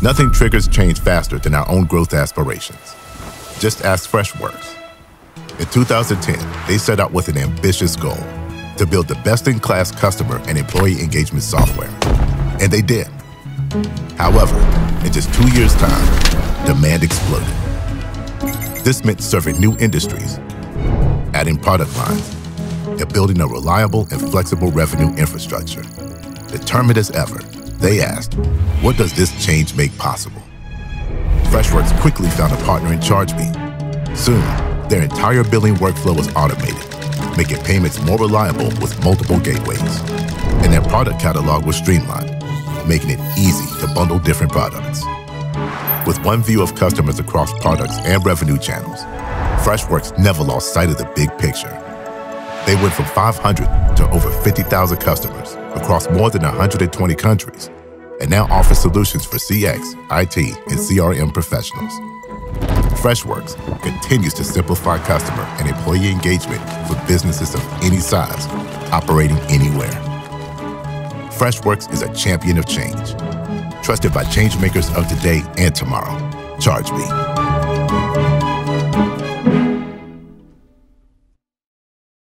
Nothing triggers change faster than our own growth aspirations. Just ask Freshworks. In 2010, they set out with an ambitious goal to build the best-in-class customer and employee engagement software. And they did. However, in just 2 years' time, demand exploded. This meant serving new industries, adding product lines, and building a reliable and flexible revenue infrastructure. Determined as ever, they asked, what does this change make possible? Freshworks quickly found a partner in ChargeBee. Soon, their entire billing workflow was automated, making payments more reliable with multiple gateways. And their product catalog was streamlined, making it easy to bundle different products. With one view of customers across products and revenue channels, Freshworks never lost sight of the big picture. They went from 500 to over 50,000 customers across more than 120 countries, and now offer solutions for CX, IT, and CRM professionals. Freshworks continues to simplify customer and employee engagement for businesses of any size, operating anywhere. Freshworks is a champion of change, trusted by change makers of today and tomorrow. ChargeBee.